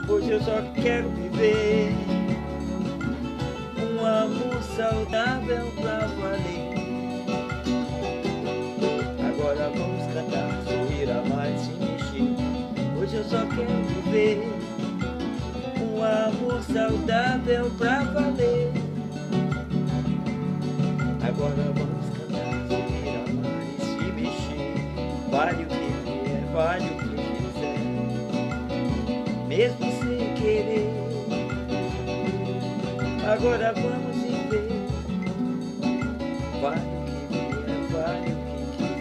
Hoje eu só quero viver um amor saudável pra valer. Agora vamos cantar, sorrir, amar e se mexer. Hoje eu só quero viver um amor saudável pra valer. Agora vamos cantar, sorrir, amar e se mexer. Vale o que vier, vale o que quiser, mesmo sem querer. Agora vamos viver. Vale o que vier, vale o que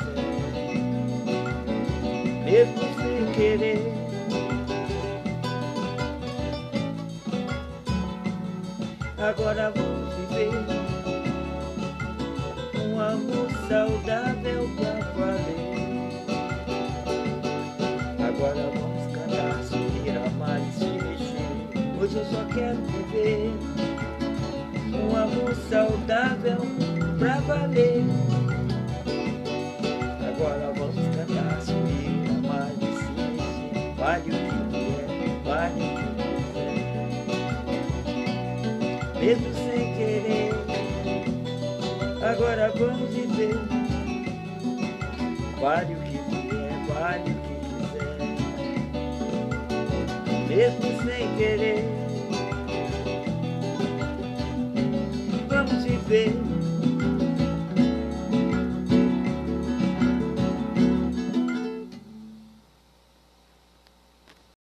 quiser, mesmo sem querer. Agora vamos viver um amor saudável pra valer. Agora vamos cantar, sorrir, amar e se mexer. Hoje eu só quero viver um amor saudável pra valer. Agora vamos cantar, sorrir, amar e se mexer. Vale o que vier, vale o que quiser, mesmo sem querer. Agora vamos viver. Vale o que vier, vale o que quiser, mesmo sem querer. Vamos viver.